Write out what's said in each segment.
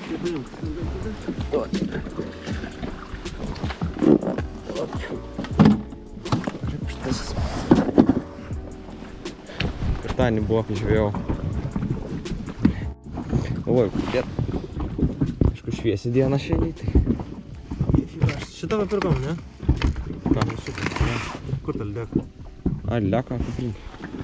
Kartanį buvo, kai žvėjau. Galvoju, kokia. Aišku, šviesi diena šiandien. Šitą va pirkom, ne? Ką? Šitą. Kur ta lydeka? A, lydeka, kaip link.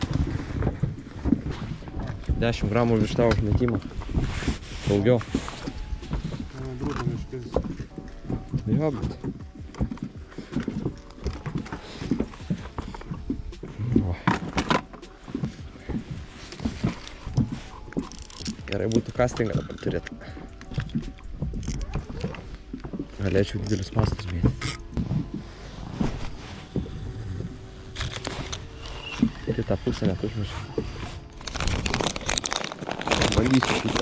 10 gramų virš tavo užmetimą. Daugiau. Drūta miškis. Jo, bet. Gerai būtų castingą dabar turėti. Galėčiau didelius mastus mėti. Ir į tą pusę net užmačiau. Bandysiu šitą.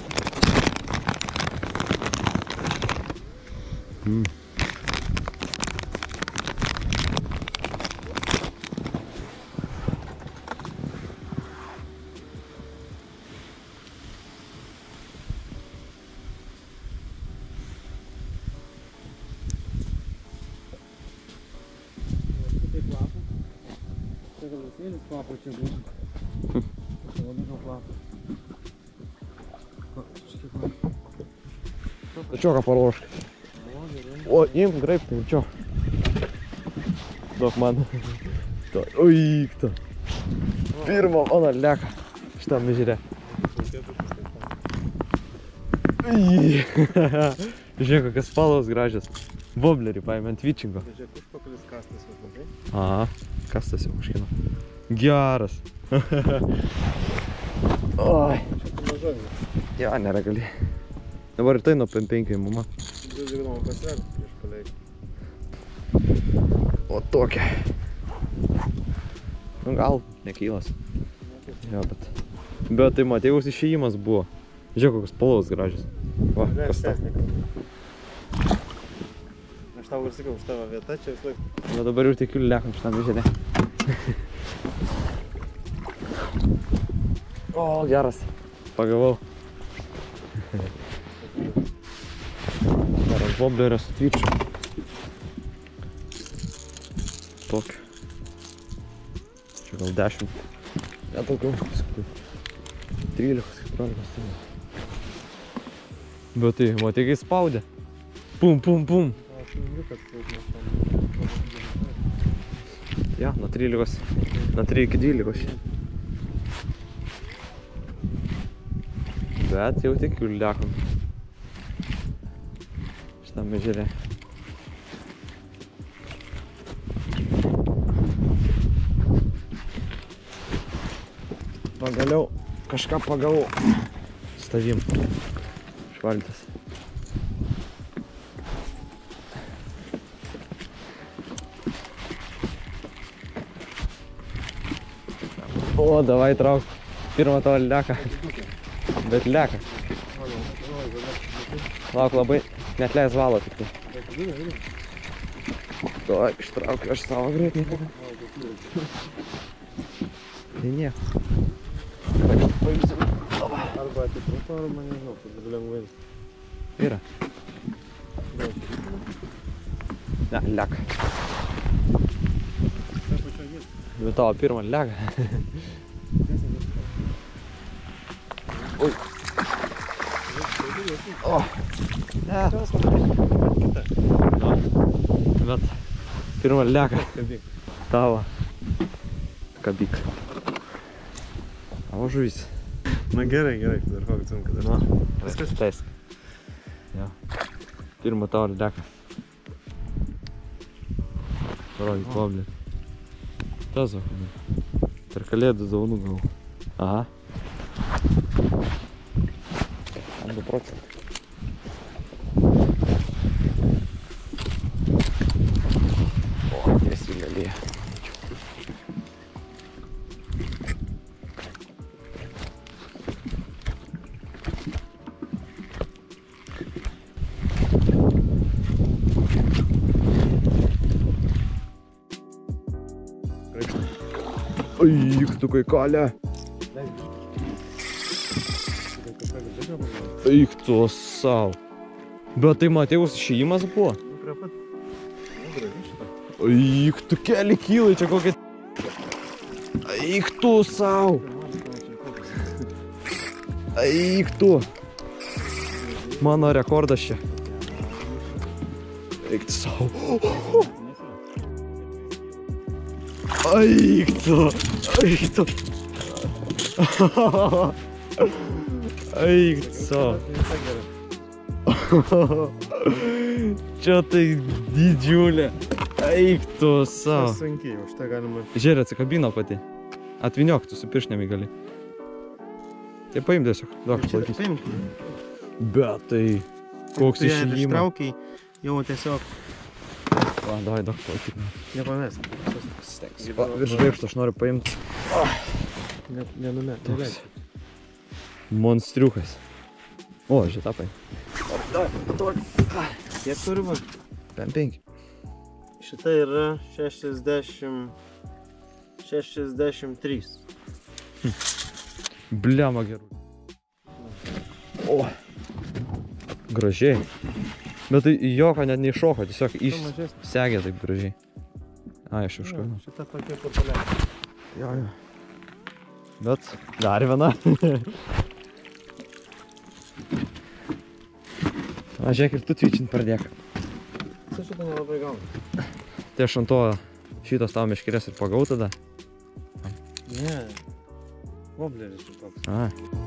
Kvapo čia būtų. Labai daug kvapo. Tačiau ką paruošk. O, imk, graip, tai čia. Duok man. Oi, kto. Pirmą, ona leka. Šitam ežere. Žiūrėk, kokias spalvos gražios. Woblerį paėmė ant vičingo. Žiūrėk, užpakalis kastas jau labai. Aha, kastas jau kažkino. Geras. Oi. Jo, nėra gali. Dabar ir tai nuo 5 įmuma. Žinoma, pasvert prieš paleik. O tokia. Nu gal, nekylas. Jo, bet tai matėjus išėjimas buvo. Žiūrėk, kokios spalvos gražios. Va, kas tau. Aš tau ir sakiau, už tavo vieta čia vis laik. Na dabar ir tikiu lekam šitam ežere. O, geras. Pagavau. Geras woblerio su tvyčiu. Tokia. Čia gal 10. Net daugiau. 13-14. Bet tai, matai, kai spaudė. Pum, pum, pum. Ja, nuo 13. Nuo 3 iki 12. Bet jau tikiu lekam. Šitam ežere. Pagaliau kažką pagavau. Stavim. Švaltis. O, davai trauk. Pirmą tavo leką. Bet leka. Lauk labai. Net leis valo tik tai. Davai, ištraukiu aš savo greitai. Tai nieko. Arba atitrūko, arba nežinau, kad lengvai. Yra. Ne, leka. Bet tavo pirmą leka. Oi. O. Ne. Bet pirmą leka. Tavo. Kabik. Tavo žuvis. Na gerai, gerai, dar kokį cunką dar. Na, viskas teis. Jo. Pirmą tavo leka. Parodyk voblį. Tas va. Per kalėdų zaunų gavau. Aha. 2%. O, tiesiai galėjo. Ой, кто какой Коля. Eik tu sau. Bet tai matė, jūs išėjimas buvo? Nu, prie pat. Nu, gražiai šitą. Eik tu keli kilai, čia kokia... Eik tu sau. Eik tu. Mano rekordas čia. Eik tu sau. Eik tu. Eik tu. Eik tu sau. Čia tai didžiulė. Eik tu sau. Tas sunkiai, už tą galima... Žiūrė, atsikabino pati. Atviniok, tu su piršnėmi gali. Tai paim tiesiog, duok palaikysi. Paimk. Bet tai... Koks išėjimas. Ištraukiai, jau tiesiog Va, davai, duok palaikyk. nepames. Va, virš žvaigždų aš noriu paimti. Nenumet. Toks. Monstriukas. O, šitą paim. Kiek turime? 5. Šita yra 63. Bliama gerų. O. Gražiai. Bet tai jokio net neiššoko, tiesiog išsegė taip gražiai. A, aš užkabinu. Šita tokia portalė. Jo. Bet dar viena. A, žiūrėk, ir tu tvyčint pradėk. Šitą nelabai gaunu. Tai aš ant to šitos tavo meškerės ir pagau tada. Ne. Wobleris toks. A.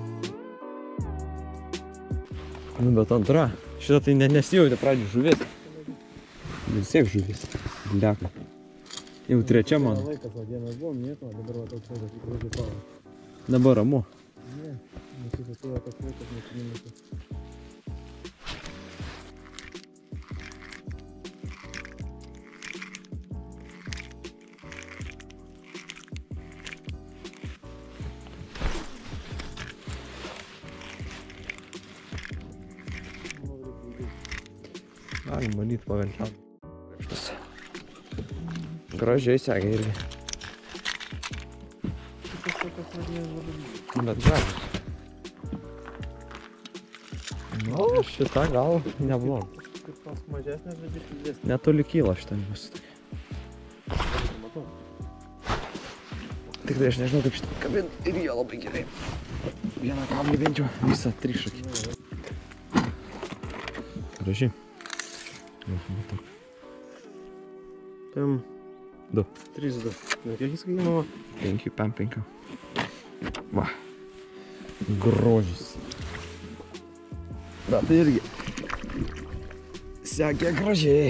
Nu, bet antra. Šitą tai nesijautė pradžių žuvis. Vis tiek žuvis. Bliaka. Jau trečia mano. Laikas, o dienas buvo, nieko, dabar va toks laikas, tikrai pavas. Dabar ramu. Ne, nesisisuoja toks laikas, nesinimusi. Galim bandyt pavelčiam. Gražiai segė irgi. Bet gražus. Nu, šita gal neblog. Kaip tos mažesnės, bet iš didesnės. Netoli kyla šitą bus. Matau. Tik tai aš nežinau kaip šitą kabint ir jie labai gerai. Vieną kablį bent jau visą trišakį. Gražiai. Matau. Tam 2. 3-2. Nu, kiek jis kainuoja? 5. Va. Grožis. Bet tai irgi sekė gražiai.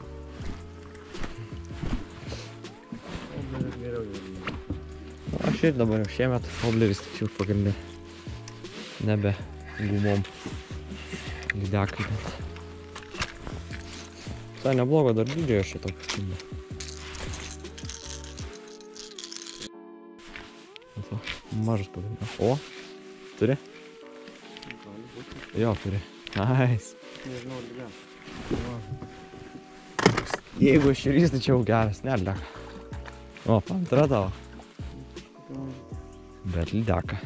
Wobleris geriau jau. Aš ir dabar jau šiemet wobleris tik jau pagrindė. Nebe gumom. Lydekai. Tai neblogo dar dydžio šito kažkaip. Mažas pagrindė. O, turi? Jo, turi. Nice. Nežinau, lygiam. Jeigu širys, tai čia jau geras, nelydeka. O, antra tavo. Bet lydeka.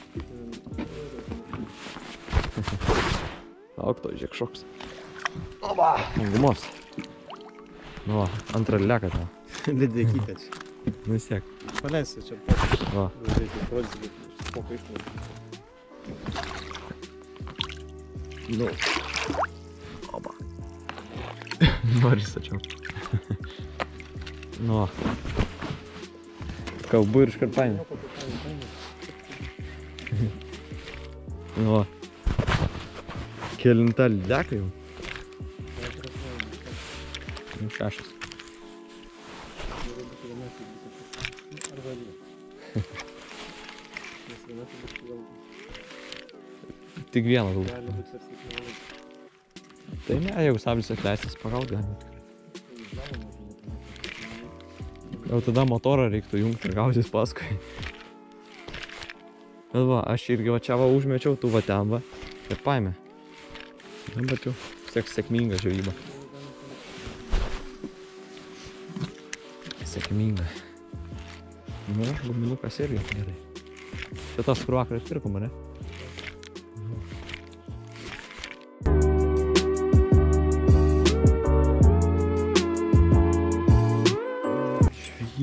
Auk to, žiūrėk šoks. Oba! Gumos. Nu va, antra lydeka tavo. Lidekytė čia. Nu vis tiek. Paleisi čia pokai. Va. Reikia parodyti, bet pokai išmūti. Nu. Oba. Nori stačiau. Nu va. Kalbu ir iškart paėmė. Nu va. Kelinta lydeka jau? Nu 6. Tik vienas galbūt. Gali būti ir 7. Tai ne, jeigu sablis atleistas, pagaut galima. Jau tada motorą reiktų jungti ir gautis paskui. Bet va, aš irgi va čia va užmečiau, tu va ten va. Ir paėmė. Nu, bet jau sėkminga žvejyba. Sėkminga. Nu, guminukas irgi gerai. Čia tas kur vakar pirkom, ne?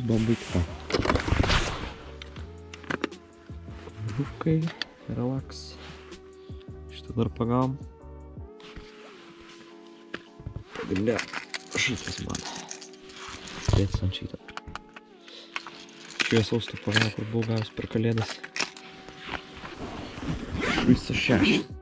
Bambika. Rukai, relaks. Šitą dar pagavom. Bля, šitas man. Dėtis ant šitą. Šviesaus tu pagavom, kur buvau gavęs per kalėdas. 6.